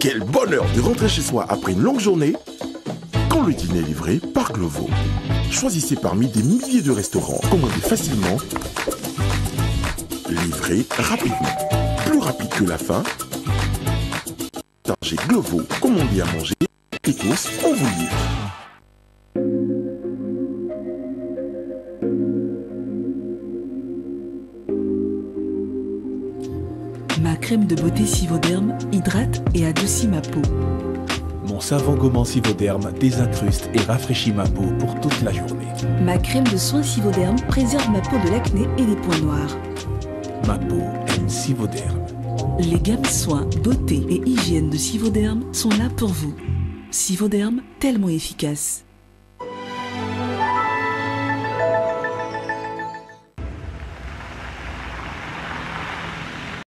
Quel bonheur de rentrer chez soi après une longue journée quand le dîner est livré par Glovo. Choisissez parmi des milliers de restaurants. Commandez facilement, livrez rapidement. Plus rapide que la faim. Chargez Glovo, commandez à manger et tous, on vous livre. Ma crème de beauté Sivoderm hydrate et adoucit ma peau. Mon savon gommant Sivoderm désincruste et rafraîchit ma peau pour toute la journée. Ma crème de soin Sivoderm préserve ma peau de l'acné et des points noirs. Ma peau aime Sivoderm. Les gammes soins, beauté et hygiène de Sivoderm sont là pour vous. Sivoderm, tellement efficace.